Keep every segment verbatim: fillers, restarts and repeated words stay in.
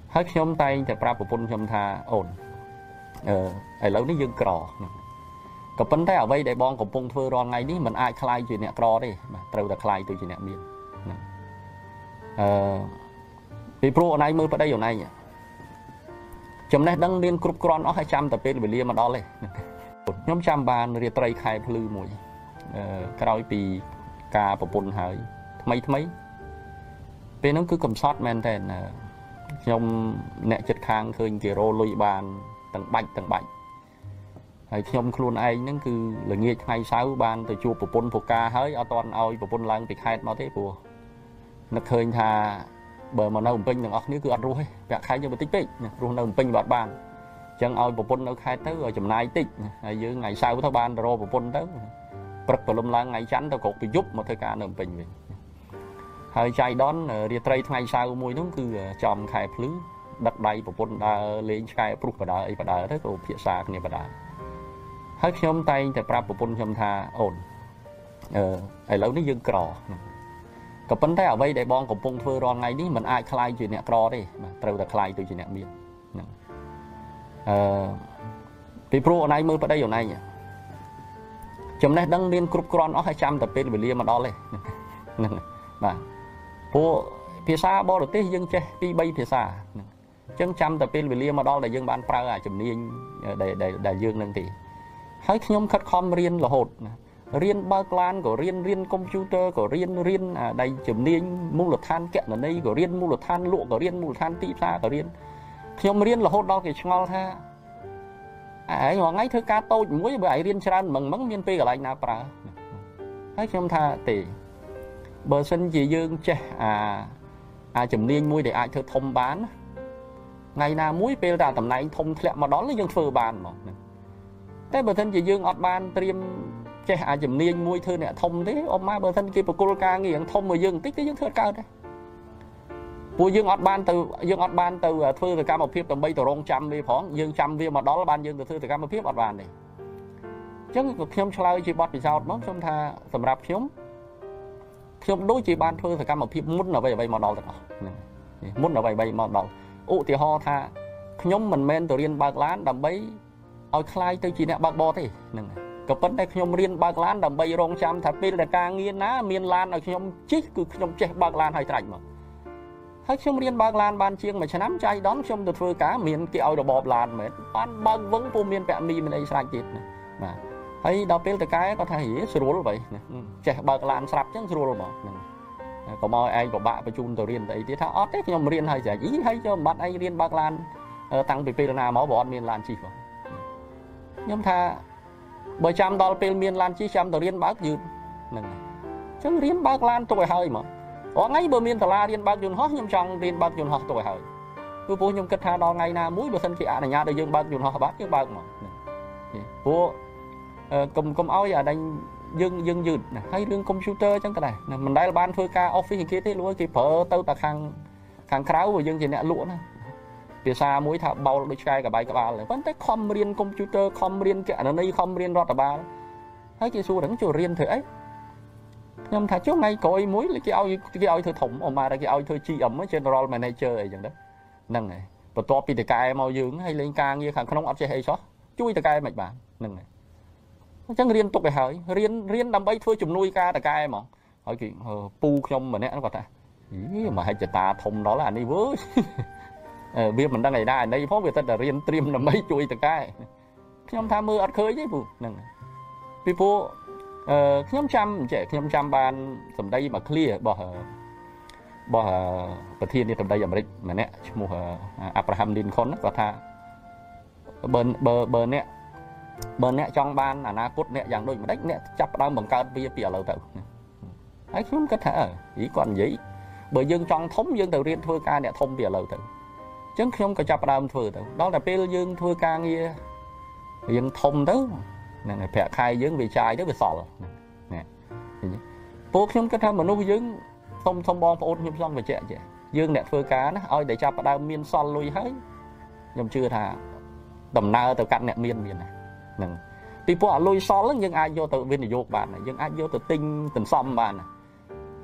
hơi nhóm tay thì pra bộ phun nhóm tha ổn ờ ai lâu ní dương cỏ cặp vấn đề ở đây để bong của phun thưa ron ngày ní mình ai khai chuyện nè cỏ đi mà trâu là khai từ chuyện nè miền ờ vì pro này mới vào đây ở này nhỉ chấm này đang liên cục cron nó hai trăm tập bên về mà đó lên nhóm trăm bàn riêng tây khai phư mùi cái pi cà bộ phun hơi mấy mấy bên nó cứ cầm sót men tên nhóm nẹt chật khang khơi kì rô lùi bàn tầng bạch tầng bạch nhóm khuôn ai nó cứ là nghe hai sáu bàn từ chùa bộ phun phục ca hơi ở toàn oi bộ phun lang bị khai nó thế bùa nó khơi thà bờ mà nâu pin đừng óc nếu cứ ăn ruồi vẽ khai cho một tích tích ruồi nâu pin bọt bàn chẳng oi bộ phun nó khai tới rồi chùm nay tích dưới ngày sau của ban rồi bộ phun tới bật vào lum lang ngày chắn tao cột bị giúp một thời gian nâu pin vậy hơi chạy đón đi tây ngày sau mùi nó cứ chòm khai phứ đặt đầy bộ phun đã lên khai prúc vào đó và đó thế của phía xa này và đó hơi nhóm tay thì pra bộ phun nhóm tha ổn ờ ai lâu ní dương cỏ cặp vấn đề ở đây để bong của phun thưa ron ngày ní mình ai khai chuyện nè cỏ đi mà trâu là khai từ chuyện nè miền ờ vì pro này mới vào đây ở này nhỉ chấm này đang liên cục cron nó hai trăm tập bên về mà đó lên mà phố phía xa bỏ được tí dân che đi bay phía xa chân trăm tập bên về mà đó là dân bán pra à chấm niên để để để dương năng thì hãy nhóm khát khom riêng là hột riêng ba clan của riêng riêng computer của riêng riêng à đây chấm niên mua lột than kẹt ở đây của riêng mua lột than lụa của riêng mua than tị xa của riêng nhóm riêng là hột đó thì ngon tha ấy mà ngay thứ cá tôi muốn với riêng chăn mừng mắng miên pi ở lại na pra hãy nhóm tha thì bờ sân chỉ dương che à à chấm niên muối để ai thưa thông bán ngày nào muối pe ra tầm này thông thẹn mà đó là dương phơ bàn mà thế bờ thân chỉ dương ọt ban tiêm che à chấm niên muối thưa nè thông thế ông má bờ thân kia bờ ca nghiền thông mà dương tích cái dương thưa cao đấy bùi dương ọt ban từ dương ọt ban từ thưa từ cam một phiếp tầm bay từ rong trăm đi phóng dương trăm viên mà đó là ban dương từ thưa từ cam một phiếp ọt ban này chứខ្ញុំឆ្លើយជាបទពិសោធន៍មកខ្ញុំថាសម្រាប់ខ្ញុំខ្ញុំដូចជាបានធ្វើសកម្មភាពមុនអ្វីអ្វីមកដល់ទាំងអស់មុនអ្វីអ្វីមកដល់ឧទាហរណ៍ថាខ្ញុំមិនមែនទៅរៀនបើកឡានដើម្បីឲ្យខ្លាយទៅជាអ្នកបើកបរទេហ្នឹងក៏ប៉ុន្តែខ្ញុំរៀនបើកឡានដើម្បីរងចាំថាពេលដែលការងារណាមានឡានឲ្យខ្ញុំជិះគឺខ្ញុំចេះបើកឡានឲ្យត្រាច់មកហើយខ្ញុំរៀនបើកឡានបានជាងមួយឆ្នាំចៃដន្យខ្ញុំទៅធ្វើការមានគេឲ្យរបបឡានមែនបានបើកវឹងពុំមានពាក់មីមានអីស្រេចទៀតបាទហើយដល់ពេលតកែគាត់ថាហីស្រួលvậyចេះបើកឡានស្រាប់ចឹងស្រួលហ្មងហ្នឹងក៏មកឯងពិបាកបញ្ជូនទៅរៀនទៅអីទៀតថាអត់ទេខ្ញុំរៀនហើយស្រេចអីហើយចូលបាត់ឯងរៀនបើកឡានតាំងពីពេលណាមកបើអត់មានឡានជិះបងខ្ញុំថាបើចាំដល់ពេលមានឡានជិះចាំទៅរៀនបើកយឺតហ្នឹងចឹងរៀនបើកឡានទុកឲ្យហើយហ្មងអត់ថ្ងៃបើមានសាលារៀនបើកយន្តហោះខ្ញុំចង់រៀនបើកយន្តហោះទុកឲ្យហើយព្រោះខ្ញុំគិតថាដល់ថ្ងៃណាមួយបើសិនជាអនុញ្ញាតឲ្យយើងបើកយន្តហោះបាត់យើងបើកហ្មងព្រោះកុំកុំឲ្យអាដាញ់យើងយើងយឺតហើយរឿងកុំព្យូទ័រចឹងក៏ដែរមិនដែលបានធ្វើការ office គេទេលួយគេប្រើទៅតែខាងខាងក្រៅយើងជាអ្នកលក់ណាភាសាមួយថាបោលដូចឆ្កែកបាយក្បាលប៉ុន្តែខំរៀនកុំព្យូទ័រខំរៀនគណនេយ្យខំរៀនរដ្ឋបាលហើយគេសួរហ្នឹងចូលរៀនធ្វើអីខ្ញុំថាចុះថ្ងៃក្រោយមួយគេឲ្យគេឲ្យធ្វើធំអមគេឲ្យធ្វើ ជី អឹម General Manager អីចឹងទៅហ្នឹងហើយបន្ទាប់ពីតកែមកយើងហើយលេងការងារខាងក្នុងអត់ចេះអីសោះជួយតកែមិនបានហ្នឹងហើយអញ្ចឹងរៀនទុកឲ្យហើយរៀនរៀនដើម្បីធ្វើជំនួយការតកែហ្មងហើយគេពូខ្ញុំម្នាក់គាត់ថាអីមកហិច្ចតាធំដល់អានេះវើវាមិនដឹងឯណាឯនេះផងវាតែតែរៀនត្រៀមដើម្បីជួយតកែខ្ញុំថាមើលអត់ឃើញទេពូហ្នឹងពីព្រោះអឺខ្ញុំចាំចេះខ្ញុំចាំបានសម្ដីមក clear របស់របស់ប្រធានាធិបតីអាមេរិកម្នាក់ឈ្មោះ Abraham Lincoln គាត់ថាបើបើបើអ្នកបើអ្នកចង់បានអនាគតអ្នកយ៉ាងដូចម្ដេចអ្នកចាប់ផ្ដើមបង្កើតវាពីឥឡូវទៅហើយខ្ញុំគិតថាអឺគាត់និយាយបើយើងចង់ធំយើងទៅរៀនធ្វើការអ្នកធំពីឥឡូវទៅអញ្ចឹងខ្ញុំក៏ចាប់ផ្ដើមធ្វើទៅដល់តែពេលយើងធ្វើការងារយើងធំទៅហ្នឹងហើយប្រាក់ខែយើងវាចាយទៅវាសល់ណាពួកខ្ញុំគិតថាមនុស្សយើងធំធំបងប្អូនខ្ញុំចង់បញ្ជាក់ចេះយើងអ្នកធ្វើការណាឲ្យតែចាប់ផ្ដើមមានសល់លុយហើយខ្ញុំជឿថាដំណើរទៅកាត់អ្នកមានមានហ្នឹងពីព្រោះអាលុយសល់ហ្នឹងយើងអាចយកទៅវិនិយោគបានយើងអាចយកទៅទិញទន្សំបានហ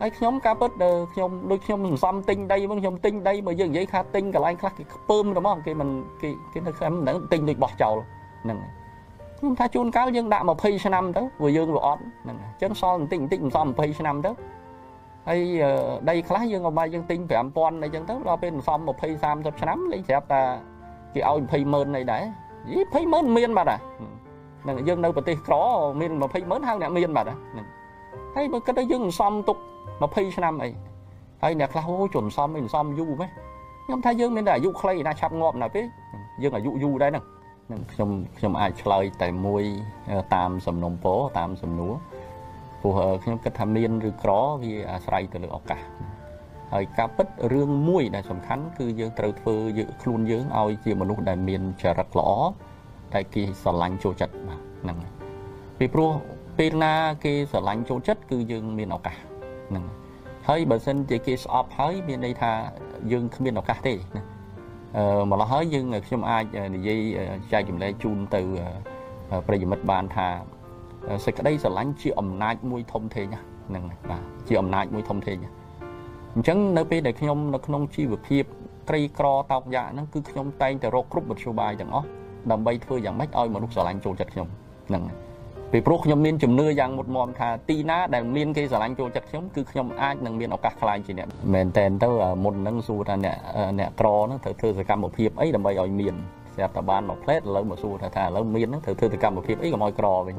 ហើយខ្ញុំការពិតខ្ញុំដូចខ្ញុំសន្សំទិញដីមកខ្ញុំទិញដីមកយើងនិយាយថាទិញកន្លែងខ្លះគេខ្ពើមហ្មងគេមិនគេគេនៅខ្ញុំមិនដឹងទិញដូចបោះចោលហ្នឹងខ្ញុំថាជួនកាលយើងដាក់20ឆ្នាំទៅព្រោះយើងវាអត់ហ្នឹងអញ្ចឹងសល់បន្តិចបន្តិចមិនសម20ឆ្នាំទៅហើយដីខ្លះយើងឲ្យមកយើងទិញfive thousandអីចឹងទៅដល់ពេលសំ20 30ឆ្នាំលេងស្រាប់តែគេឲ្យtwenty thousandអីដែរយីtwenty thousandមានបាត់ហ่ะហ្នឹងយើងនៅប្រទេសក្រមានtwenty thousandហៅអ្នកមានបាត់ហ្នឹងហើយបើគិតទៅយើងសំទុកtwentyឆ្នាំអីហើយអ្នកខ្លះអូជន់សំមិនសំយូរម៉េចខ្ញុំថាយើងមានតែអាយុខ្លីណាឆាប់ងាប់ណាស់ពេកយើងអាយុយូរដែរហ្នឹងនឹងខ្ញុំខ្ញុំអាចឆ្លើយតែមួយតាមសំណុំពរតាមសំណួរព្រោះខ្ញុំគិតថាមានឬក្រវាអាស្រ័យទៅលើឱកាសហើយការពិតរឿងមួយដែលសំខាន់គឺយើងត្រូវធ្វើយើងខ្លួនយើងឲ្យជាមនុស្សដែលមានចរិតល្អតែគេស្រឡាញ់ចូលចិត្តបាទហ្នឹងពីព្រោះពេលណាគេស្រឡាញ់ចូលចិត្តគឺយើងមានឱកាសហ្នឹងហើយបើសិនជាគេស្អប់ហើយមានន័យថាយើងគ្មានឱកាសទេណាអឺម្ល៉េះហើយយើងខ្ញុំអាចនិយាយចែកចម្លែកជូនទៅប្រិយមិត្តបានថាសេចក្តីស្រឡាញ់ជាអំណាចមួយធំធេងហ្នឹងបាទជាអំណាចមួយធំធេងអញ្ចឹងនៅពេលដែលខ្ញុំនៅក្នុងជីវភាពក្រីក្រតោកយ៉ាហ្នឹងគឺខ្ញុំតែងតែរកគ្រប់មធ្យោបាយទាំងអស់ដើម្បីធ្វើយ៉ាងម៉េចឲ្យមនុស្សស្រឡាញ់ចូលចិត្តខ្ញុំហ្នឹងពីព្រោះខ្ញុំមានជំនឿយ៉ាងមុតមមថាទីណាដែលមានគេស្រឡាញ់ចូលចិត្តខ្ញុំគឺខ្ញុំអាចនឹងមានឱកាសខ្លាយជាអ្នកមែនតែនទៅមុនហ្នឹងសួរថាអ្នកអ្នកក្រហ្នឹងត្រូវធ្វើសកម្មភាពអីដើម្បីឲ្យមានស្រាប់តែបានមកផ្លែតឥឡូវមកសួរថាថាឥឡូវមានហ្នឹងត្រូវធ្វើសកម្មភាពអីកុំឲ្យក្រវិញ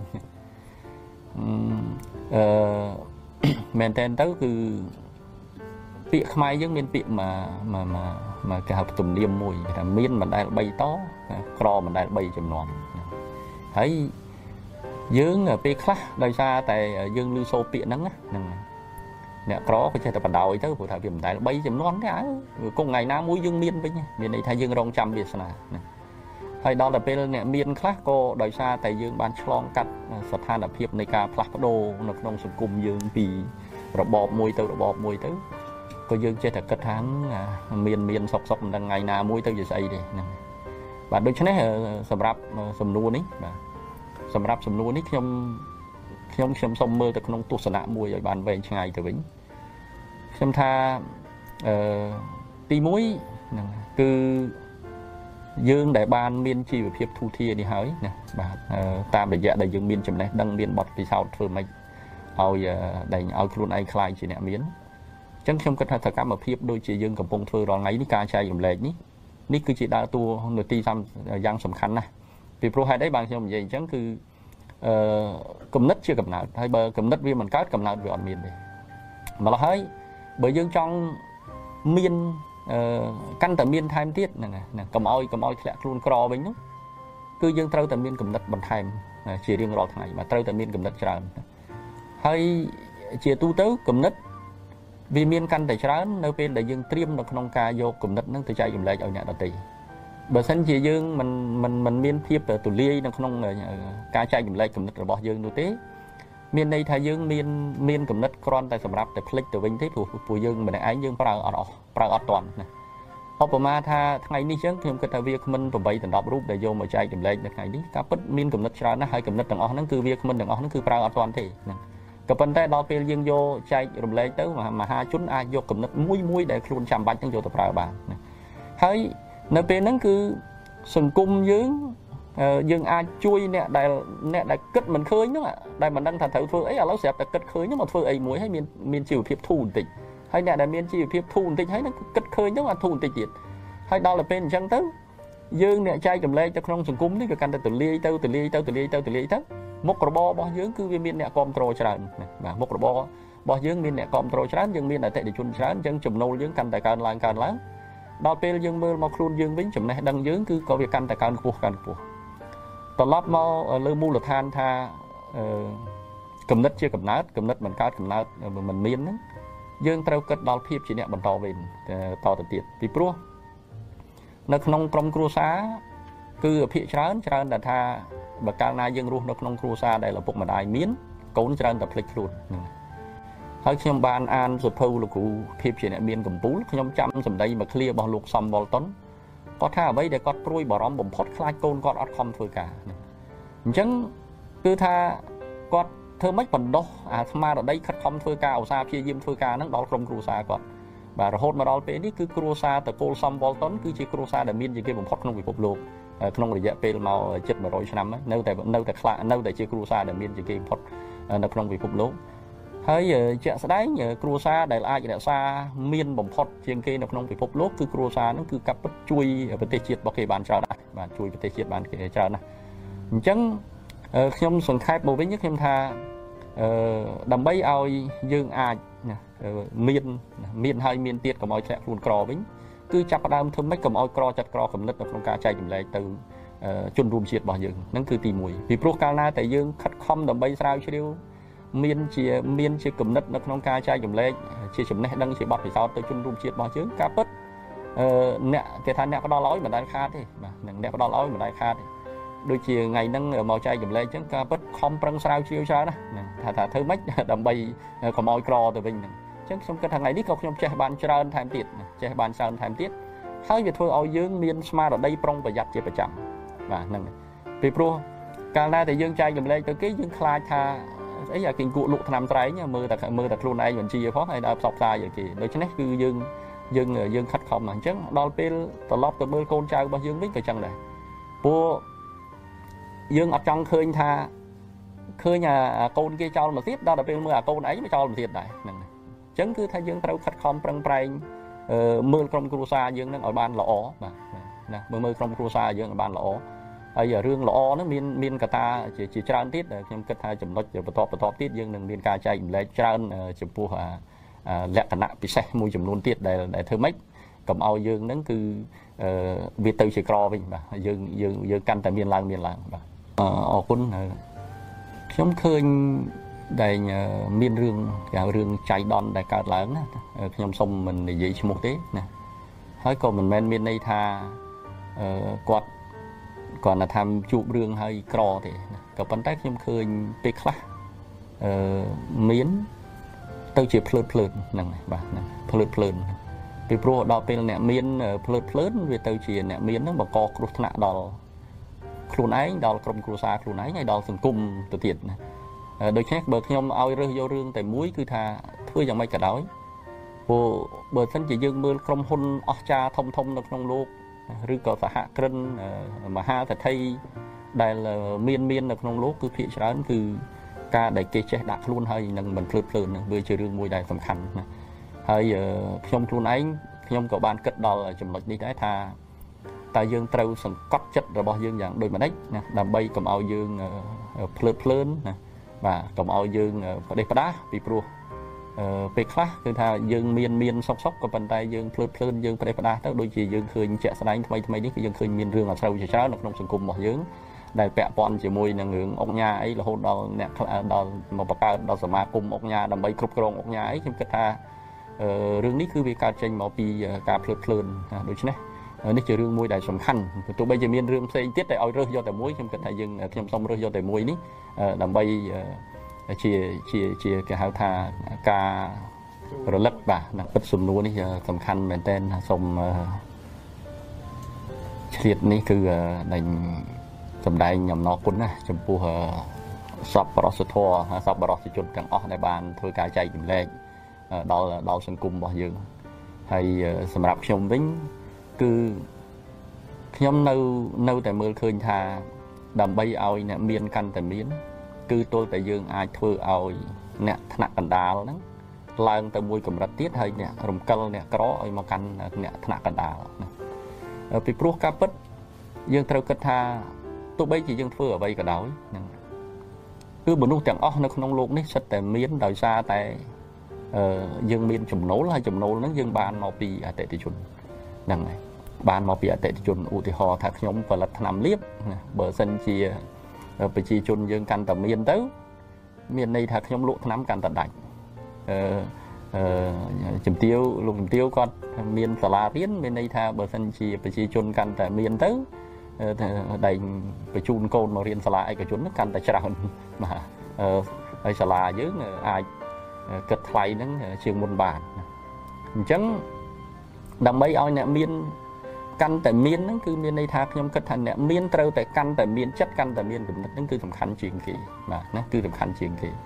អឺមែនតែនទៅគឺពាក្យខ្មែរយើងមានពាក្យមកមកមកគេហៅទំនៀមមួយថាមានមិនដែលបីតក្រមិនដែលបីចំនួនហើយយើងពេលខ្លះដោយសារតែយើងឮសូរពាក្យហ្នឹងហ្នឹងអ្នកក្រក៏ចេះតែបដោយទៅព្រោះថាវាមិនដែលបីចំនួនទេអើគង់ថ្ងៃណាមួយយើងមានវិញមានន័យថាយើងរងចាំវាសនាហើយដល់តែពេលអ្នកមានខ្លះក៏ដោយសារតែយើងបានឆ្លងកាត់ស្ថានភាពនៃការផ្លាស់ប្ដូរនៅក្នុងសង្គមយើងពីរបបមួយទៅរបបមួយទៅក៏យើងចេះតែគិតថាមានមានសុកសុកមិនដឹងថ្ងៃណាមួយទៅជាស្អីទេហ្នឹងបាទដូច្នេះសម្រាប់សំណួរនេះបាទសម្រាប់សំណួរនេះខ្ញុំខ្ញុំខ្ញុំសូមមើលទៅក្នុងទស្សនៈមួយឲ្យបានវែងឆ្ងាយទៅវិញខ្ញុំថាអឺទីមួយហ្នឹងគឺយើងដែលបានមានជីវភាពទូធានេះហើយណាបាទតាមរយៈដែលយើងមានចំណេះដឹងមានបទពិសោធន៍ធ្វើម៉េចឲ្យដែលឲ្យខ្លួនឯងខ្លាយជាអ្នកមានអញ្ចឹងខ្ញុំគិតថាសកម្មភាពដូចជាយើងកំពុងធ្វើរាល់ថ្ងៃនេះការចែករំលែកនេះនេះគឺជាដើរតួនាទីយ៉ាងសំខាន់ណាស់ពីព្រោះហេតុអីបានខ្ញុំនិយាយអញ្ចឹងគឺអឺគំនិតជាកំណើតហើយបើគំនិតវាមិនកើតកំណើតវាអត់មានទេម្ល៉េះហើយបើយើងចង់មានអឺកាន់តែមានថែមទៀតហ្នឹងណាកុំឲ្យកុំឲ្យធ្លាក់ខ្លួនក្រវិញនោះគឺយើងត្រូវតែមានគំនិតបន្ថែមជារៀងរាល់ថ្ងៃបាទត្រូវតែមានគំនិតច្រើនហើយជាទូទៅគំនិតវាមានកាន់តែច្រើននៅពេលដែលយើងត្រៀមនៅក្នុងការយកគំនិតហ្នឹងទៅចែករំលែកឲ្យអ្នកដទៃបើសិនជាយើងមិនមិនមិនមានភាពទូលាយនៅក្នុងការចែករំលែកគំនិតរបស់យើងនោះទេមានន័យថាយើងមានមានគំនិតគ្រាន់តែសម្រាប់តែផ្លិចទៅវិញទេព្រោះពួកយើងម្នាក់ឯងយើងប្រើអត់អស់ប្រើអត់តាន់ណាឧបមាថាថ្ងៃនេះចឹងខ្ញុំគិតថាវាគ្មិនeightដល់tenរូបដែលយកមកចែករំលែកនៅថ្ងៃនេះការពិតមានគំនិតច្រើនណាស់ហើយគំនិតទាំងអស់ហ្នឹងគឺវាគ្មិនទាំងអស់ហ្នឹងគឺប្រើអត់តាន់ទេហ្នឹងក៏ប៉ុន្តែដល់ពេលយើងយកចែករំលែកទៅមហាជនអាចយកគំនិតមួយមួយដែលខ្លួនចាំបាច់ហ្នឹងយកទៅប្រើបានណាហើយនៅពេលហ្នឹងគឺសង្គមយើងយើងអាចជួយអ្នកដែលអ្នកដែលគិតមិនឃើញហ្នឹងដែលមិនដឹងថាត្រូវធ្វើអីឥឡូវស្រាប់តែគិតឃើញហ្នឹងមកធ្វើអីមួយហើយមានមានជីវភាពធូរបន្តិចហើយអ្នកដែលមានជីវភាពធូរបន្តិចហើយហ្នឹងគិតឃើញហ្នឹងអាធូរបន្តិចទៀតហើយដល់ទៅពេលអញ្ចឹងទៅយើងអ្នកចែករំលែកទៅក្នុងសង្គមនេះក៏កាន់តែទូលាយទៅទូលាយទៅទូលាយទៅទូលាយទៅមុខរបររបស់យើងគឺវាមានអ្នកគ្រប់គ្រងច្រើនបាទមុខរបររបស់យើងមានអ្នកគ្រប់គ្រងច្រើនយើងមានអតិថិជនច្រើនអញ្ចឹងចំណូលយើងកាន់តែកើនឡើងកើនឡើងដល់ពេលយើងមើលមកខ្លួនយើងវិញចំណេះដឹងយើងគឺក៏វាកាន់តែកើនខ្ពស់កើនខ្ពស់ត្រឡប់មកលើមូលដ្ឋានថាគំនិតជាកំណើតគំនិតមិនកើតកំណើតមិនមានហ្នឹងយើងត្រូវគិតដល់ភាពជាអ្នកបន្តវេនតទៅទៀតពីព្រោះនៅក្នុងក្រុមគ្រួសារគឺភាគច្រើនច្រើនតែថាបើកាលណាយើងរស់នៅក្នុងគ្រួសារដែលឪពុកម្ដាយមានកូនច្រើនតែភ្លេចខ្លួនហ្នឹងហើយខ្ញុំបានអានសភៅលោកគ្រូភាពជាអ្នកមានកម្ពូលខ្ញុំចាំសម្ដីមួយឃ្លារបស់លោកសំវលតុនគាត់ថាអ្វីដែលគាត់ព្រួយបារម្ភបំផុតខ្លាចកូនគាត់អត់ខំធ្វើការអញ្ចឹងគឺថាគាត់ thơ mấy phần đó à mà ở đây khát không thưa ca ảo xa phía diêm thưa ca nó đó trong cua xa còn và hốt mà đó về đi cứ cua xa từ cô xong vol tấn cứ chỉ cua xa để miên gì kia một hot không bị bộc lộ không được dễ về màu chết mà rồi năm ấy nơi tại nơi tại lạ nơi tại chỉ cua xa để miên gì kia hot nó không bị bộc lộ hơi chuyện sẽ đấy nhờ cua xa để ai để xa miên bồng hot trên kia nó không bị bộc lộ cứ cua xa nó cứ cặp bất chui ở bên tây chiết bao kỳ bàn trà này bàn chui bên tây chiết bàn kia trà này chẳngខ្ញុំសង្ខេបមកវិញខ្ញុំថាដើម្បីឲ្យយើងអាចមានមានហើយមានទៀតកុំឲ្យធ្លាក់ខ្លួនក្រវិញគឺចាប់ផ្ដើមធ្វើម៉េចកុំឲ្យក្រចាត់ក្រកំណត់នៅក្នុងការចែកចម្លែកទៅជនរួមជាតិរបស់យើងហ្នឹងគឺទីមួយពីព្រោះកាលណាតែយើងខិតខំដើម្បីស្រាវជ្រាវមានជាមានជាកំណត់នៅក្នុងការចែកចម្លែកជាចំណេះដឹងជាបទពិសោធន៍ទៅជនរួមជាតិរបស់យើងការពិតអ្នកគេថាអ្នកផ្ដល់ឲ្យមិនដែលខាតទេបាទនឹងអ្នកផ្ដល់ឲ្យមិនដែលខាតទេដូចជាថ្ងៃហ្នឹងមកចែកចម្លែកអញ្ចឹងការពិតខំប្រឹងស្រាវជ្រាវច្រើនណាថាថាធ្វើម៉េចដើម្បីកុំឲ្យក្រទៅវិញហ្នឹងអញ្ចឹងខ្ញុំគិតថាថ្ងៃនេះក៏ខ្ញុំចេះបានច្រើនថែមទៀតចេះបានច្រើនថែមទៀតហើយវាធ្វើឲ្យយើងមានស្មារតីប្រុងប្រយ័ត្នជាប្រចាំបាទហ្នឹងពីព្រោះកាលណាតែយើងចែកចម្លែកទៅគេយើងខ្លាចថាអីអាគេគក់លក់ថ្នាំត្រែងមើលតែមើលតែខ្លួនឯងមិនជាផងហើយដល់ផ្សព្វផ្សាយឲ្យគេដូច្នេះគឺយើងយើងយើងខិតខំអញ្ចឹងដល់ពេលត្រឡប់ទៅមើលកូនចៅរបស់យើងវិញក៏ចឹងដែរព្រោះយើងអត់ចង់ឃើញថាឃើញអាកូនគេចោលមកទៀតដល់ទៅពេលមើលអាកូនឯងមកចោលមកទៀតដែរហ្នឹងអញ្ចឹងគឺថាយើងត្រូវខិតខំប្រឹងប្រែងមើលក្រុមគ្រួសារយើងនឹងឲ្យបានល្អបាទណាមើលមើលក្រុមគ្រួសារយើងឲ្យបានល្អហើយរឿងល្អហ្នឹងមានមានកត្តាជាច្រើនទៀតខ្ញុំគិតថាចំណុចបន្តបន្តទៀតយើងនឹងមានការចែកចម្លែកច្រើនចំពោះលក្ខណៈពិសេសមួយចំនួនទៀតដែលដែលធ្វើម៉េចកុំឲ្យយើងហ្នឹងគឺវាទៅជាក្រវិញបាទយើងយើងយើងកាន់តែមានឡើងមានឡើងបាទអរគុណខ្ញុំឃើញដែលមានរឿងគេហៅរឿងចៃដន្យដែលកើតឡើងណាខ្ញុំសុំមិននិយាយឈ្មោះទេណាហើយក៏មិនមែនមានន័យថាគាត់គាត់ថាជួបរឿងហើយក្រទេណាក៏ប៉ុន្តែខ្ញុំឃើញពេលខ្លះអឺមានទៅជាភ្លើតភ្លើនហ្នឹងបាទហ្នឹងភ្លើតភ្លើនពីព្រោះដល់ពេលអ្នកមានភ្លើតភ្លើនវាទៅជាអ្នកមានហ្នឹងបង្កគ្រោះថ្នាក់ដល់ខ្លួនឯងដល់ក្រុមគ្រួសារខ្លួនឯងហើយដល់សង្គមទៅទៀតណាដូច្នេះបើខ្ញុំឲ្យរើសយករឿងតែមួយគឺថាធ្វើយ៉ាងម៉េចក៏ដោយព្រោះបើមិនជាយើងមើលក្រុមហ៊ុនអស្ចារ្យធំធំនៅក្នុងលោកឬក៏សហគ្រិនមហាសេដ្ឋីដែលមានមាននៅក្នុងលោកគឺភាគច្រើនគឺការដែលគេចេះដាក់ខ្លួនហើយនឹងមិនភ្លើតភ្លើនហ្នឹងវាជារឿងមួយដែលសំខាន់ណាហើយខ្ញុំខ្លួនឯងខ្ញុំក៏បានគិតដល់ចំណុចនេះដែរថាតើយើងត្រូវសង្កត់ចិត្តរបស់យើងយ៉ាងដូចម្ដេចណាដើម្បីកុំឲ្យយើងភ្លើតភ្លើនណាបាទកុំឲ្យយើងផ្ដេសផ្ដាសពីព្រោះពេលខ្លះគឺថាយើងមានមានសុកសុកក៏ប៉ុន្តែយើងភ្លើតភ្លើនយើងផ្ដេសផ្ដាសទៅដូចជាយើងឃើញជាក់ស្ដែងថ្មីថ្មីនេះគឺយើងឃើញមានរឿងអាស្រូវជាច្រើននៅក្នុងសង្គមរបស់យើងដែលពាក់ព័ន្ធជាមួយនឹងរឿងអុកញ៉ាអីរហូតដល់អ្នកដល់មកបង្កើតដល់សមាគមអុកញ៉ាដើម្បីគ្រប់គ្រងអុកញ៉ាអីខ្ញុំគិតថារឿងនេះគឺវាកើតចេញមកពីការភ្លើតភ្លើនដូច្នេះនេះជារឿងមួយដែលសំខាន់ទោះបីជាមានរឿងផ្សេងទៀតតែឲ្យរើសយកតែមួយខ្ញុំគិតថាយើងខ្ញុំសូមរើសយកតែមួយនេះដើម្បីជាជាជាគេហៅថាការរលឹកបាទនឹងពិតសំណួរនេះសំខាន់មែនទែនសូមឆ្លៀតនេះគឺដែលសម្ដែងអំណរគុណណាចំពោះសពរសធរសពបរិសុជនទាំងអស់ដែលបានធ្វើការចែកចម្លែកដល់ដល់សង្គមរបស់យើងហើយសម្រាប់ខ្ញុំវិញគឺខ្ញុំនៅនៅតែមើលឃើញថាដើម្បីឲ្យអ្នកមានកាន់តែមានគឺទល់តែយើងអាចធ្វើឲ្យអ្នកថ្នាក់កណ្ដាលហ្នឹងឡើងទៅមួយកម្រិតទៀតហើយអ្នករំកិលអ្នកក្រឲ្យមកកាន់អ្នកថ្នាក់កណ្ដាលណាពីព្រោះការពិតយើងត្រូវគិតថាទោះបីជាយើងធ្វើអ្វីក៏ដោយហ្នឹងគឺមនុស្សទាំងអស់នៅក្នុងโลกនេះសិតតែមានដោយសារតែយើងមានចំណូលហើយចំណូលហ្នឹងយើងបានមកពីអតិថិជនហ្នឹងហើយបានមកពីអតិថិជនឧទាហរណ៍ថាខ្ញុំផលិតថ្នាំលាបបើសិនជាប្រជាជនយើងកាន់តែមានទៅមានន័យថាខ្ញុំលក់ថ្នាំកាន់តែដាច់អឺអឺជំទាវលោកជំទាវគាត់មានសាលារៀនមានន័យថាបើសិនជាប្រជាជនកាន់តែមានទៅដែលបញ្ជូនកូនមករៀនសាលាឯកជនកាន់តែច្រើនបាទហើយសាលាយើងអាចគិតថ្លៃហ្នឹងជាងមុនបានអញ្ចឹងដើម្បីឲ្យអ្នកមានកាន់តែមានហ្នឹងគឺមានន័យថាខ្ញុំគិតថាអ្នកមានត្រូវតែកាន់តែមានចិត្តកាន់តែមានគំនិតហ្នឹងគឺសំខាន់ជាងគេបាទណាគឺសំខាន់ជាងគេ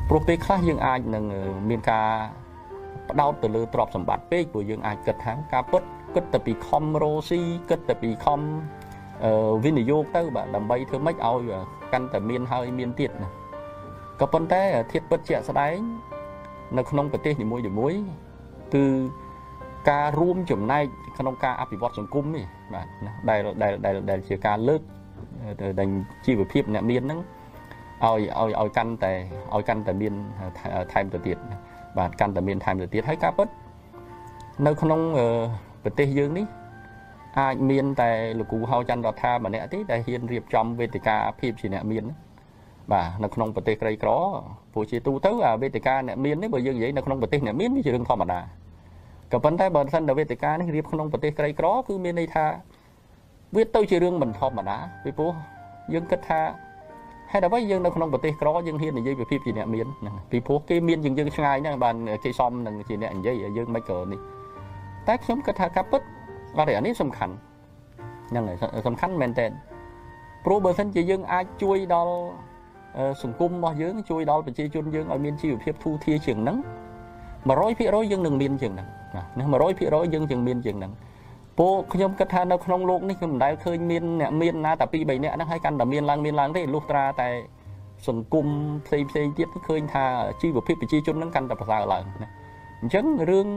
โปรเปคลายังอาจนั่งมีการดาวตัวเลือตรอบสมบัติเป๊กcủaยังอาจเกิดทางการปดก็แต่ปีคอมโรซีก็แต่ปีคอมวินิโยกเต้าแบบดำใบเธอไม่เอากันแต่เมียนเฮยเมียนติดนะก็ปนแต่เทียบปัจเจกสไลด์ในขนมประเทศอยู่มวยอยู่มวยคือการรวมจุ่มในขนมการอภิวัตสังคมนี่แบบได้ได้ได้ได้เชื่อการเลิกดังชีวพิบเนี่ยเมียนนั้นเอาเอาเอากันแต่เอากันแต่เมียนไทม์ตัวติดแบบกันแต่เมียนไทม์ตัวติดให้การปดในขนมประเทศยืนนี้อาเมียนแต่ลูกกูเฮาจันรัฐาแบบเนี้ยที่ได้เฮียนเรียบจำเวทีการพิบสิเนี่ยเมียนบ่าในขนมประเทศไกลกรอผู้ชีตูเท่าอ่ะเวทีการเนี่ยเมียนนี่บ่ยังอย่างในขนมประเทศเนี่ยเมียนไม่ใช่เรื่องธรรมดากับปัญหาบางท่านในเวทีการนี่เรียบขนมประเทศไกลกรอคือเมียนในท่าเวทเต้าชื่อเรื่องมันธรรมดาพี่ปูยังกระทาให้แต่ว่ายังในขนมประเทศกรอยังเฮียนในยี่แบบพิบสิเนี่ยเมียนพี่ปูกี่เมียนยังยังง่ายเนี่ยบานกี่ซอมหนึ่งสิเนี่ยอันยี่ยังไม่เกิดนี่แต่ขนมกระทากับปุ๊บอะไรอันนี้สำคัญยังไงสำคัญแมนเทนโปรเบอร์สันจะยังอาช่วยดอลสังคมมาเยอะช่วยดอลไปช่วยจนยังเอาเมียนชีวเพียบทูเทียเฉียงนั้นมาร้อยพี่ร้อยยังหนึ่งเมียนเฉียงนั้นนะมาร้อยพี่ร้อยยังยังเมียนเฉียงนั้นโปขยมกระทานเราขนมโลกนี่คือมันได้เคยเมียนเนี่ยเมียนนะแต่ปีใบเนี่ยนั่งให้กันแต่เมียนลังเมียนลังได้ลูกตราแต่สังคมเพลย์เพลย์เทียบเคยท่าชีวเพียบไปช่วยจนนั่งกันแต่ภาษาอะไรนะฉันเรื่อง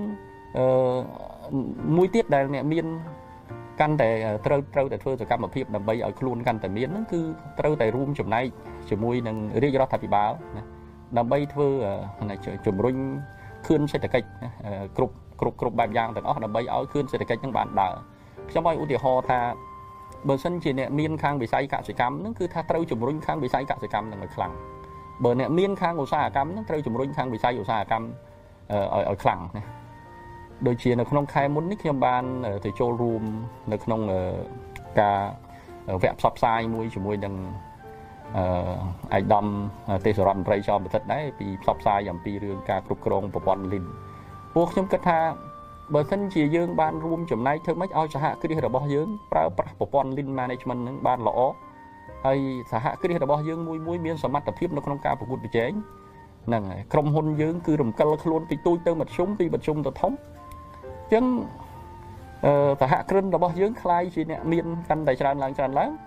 มวยเทียบได้เนี่ยเมียนกันแต่เต้าเต้าแต่เพื่อจะกำมาเพียบนำไปเอาครูนกันแต่เมียนนั่นคือเต้าแต่รูมจุ่มในจุ่มมวยนั่งเรียกยอดทับปีบ้านำไปเพื่ออะไรจุ่มรุ่งขึ้นเศรษฐกิจกรุบกรุบกรุบแบบยางแต่ก็นำไปเอาขึ้นเศรษฐกิจยังบานด่าช่างไปอุติฮอท่าเบอร์สันจีเนี่ยเมียนข้างไปใส่กะสิกรรมนั่นคือถ้าเต้าจุ่มรุ่งข้างไปใส่กะสิกรรมนั่นคือคลังเบอร์เนี่ยเมียนข้างอุตสาหกรรมนั่นเต้าจุ่มรุ่งข้างไปใส่อุตสาหกรรมเอาเอาคลังโดยเชียร์ในขนมไข่มุนนิคยมบานถือโจรูมในขนมกาแวบซับไซมวยช่วยดังไอดอมเตสรันไรชอบประทัดได้ปีซับไซอย่างปีเรื่องการกรุบกรองปปอนลินพวกชมกระทาเบอร์สันเชียร์ยืงบานรวมจุ่มในเธอไม่เอาสหคือที่เราบอกยืงปลาปลาปปอนลินมาในชมันบานหล่อไอสหคือที่เราบอกยืงมวยมวยเมียนสมัติแต่เพียบในขนมกาประกุดไปเจ๊งนั่งไงกรมหุ่นยืงคือรำกลขลุ่นปีตุ้ยเติมบัดชุ่มปีบัดชุ่มตัวท้องจังแต่หากครึ่งเราบอกยืงคลายสิเนี่ยเมียนกันแต่ชานหลังชานหลัง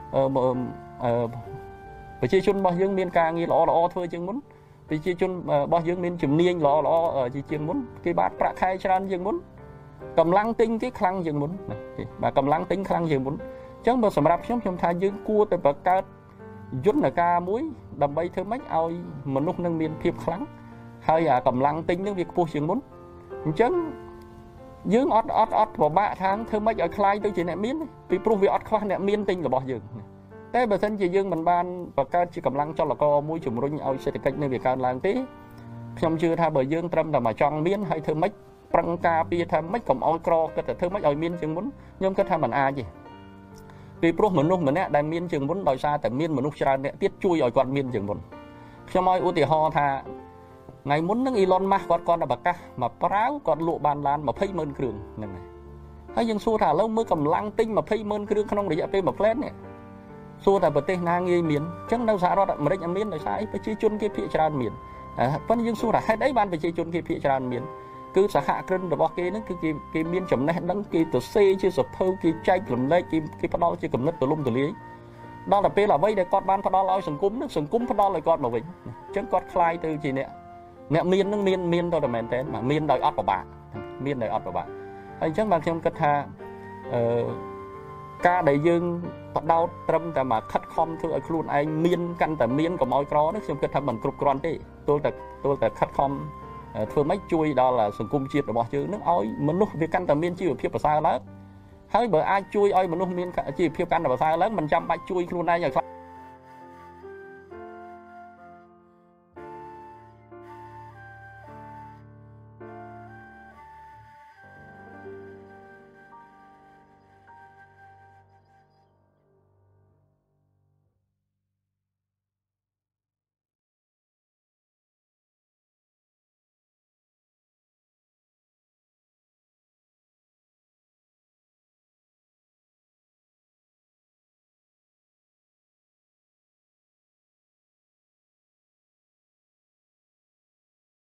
ไปชี้ชนบอกยืงเมียนกลางงี้หล่อหล่อเธอจึงมุ้นไปชี้ชนบอกยืงเมียนจุ่มเนียงหล่อหล่อจีจึงมุ้นcái bátประคายชานจึงมุ้นกำลังติ้งcáiคลังจึงมุ้นmàกำลังติ้งคลังจึงมุ้นจังบสำหรับช่วงชมทายยืงกู้แต่ประกาศยุดหน้ากามุ้ยดำใบเธอไม่เอามนุษย์นั่งเมียนเพียบคลังhay àกำลังติ้งนึกviệcปูจึงมุ้นจังยืงอดอดอดบอกบ้าทางเธอไม่เอาคลายตัวจีเนี่ยมิ้นปีปรุงวิอดคลายเนี่ยมิ้นติงกับบอกยืงแต่แบบนั้นจียืงมันบานประกาศจีกำลังcho là coมวยจุ่มรุ่งเอาเศรษฐกิจในviệcการล้างตีพยมชื่อท่าเบย์ยืงตรำแต่มาจังมิ้นให้เธอไม่ปรังกาปีทำไม่กับเอากรอก็แต่เธอไม่เอามิ้นจึงมุ้นยมก็ทำมันอาจีปีปรุงเหมือนนุ่มเหมือนเนี่ยได้มิ้นจึงมุ้นโดยซาแต่มิ้นเหมือนนุ่มชาเนี่ยติดจุยเอาก่อนมิ้นจึงมุ้นพยมเอาอุติฮอท่าไงมุ้นนั่งอีลอนมาก่อนก่อนแต่บักกะมาปร้าวก่อนลุบานลานมาเพ่ยเมินเครื่องนั่นไงให้ยังสู้ถ่าแล้วเมื่อกำลังติ้งมาเพ่ยเมินเครื่องขนมระยะเป็นแบบแฟลนเนี่ยสู้แต่ประเทศนางเยี่ยมเมียนจังเราสารวัตรมาได้ยังเมียนเลยใช่ไปชี้จุนกี่พิจารณาเมียนเพราะยังสู้ถ่าให้ได้บ้านไปชี้จุนกี่พิจารณาเมียนคือสหกรณ์ระบอกกี่นั่นคือกี่กี่เมียนจำแนกนั่งกี่ตัวเซ่ชื่อสะเพอกี่ใจกลุ่มเล็กกี่กี่พอดอชื่อกลุ่มนัดตัวลุ่มตัวเลี้ยđó là bây là bây để con banพอดอเอาสังคมนึกสังคมพอดอเลยก่อนมาวิ่งจังก่อนคลายตัวจีเนี่ยเนี่ยเมียนนึงเมียนเมียนตัวแต่แมนเทนมาเมียนโดยอัดปะบะเมียนโดยอัดปะบะไอ้จังบางทีมันกระทาการได้ยืงตัดดาวตรมแต่มาคัดคอมคือไอ้ครูนไอ้เมียนกันแต่เมียนกับมอยกรอนี่คือการทำเหมือนกรุบกรอนที่ตัวแต่ตัวแต่คัดคอมเธอไม่ช่วยđó làสังคมจีบบอกชื่อนึกอ้อยมนุษย์เพียกันแต่เมียนจีบเพียบภาษาแล้วให้เบอร์ไอ้ช่วยอ้อยมนุษย์เมียนจีบเพียกันแต่ภาษาแล้วมันจำไปช่วยครูนไอ้อย่าง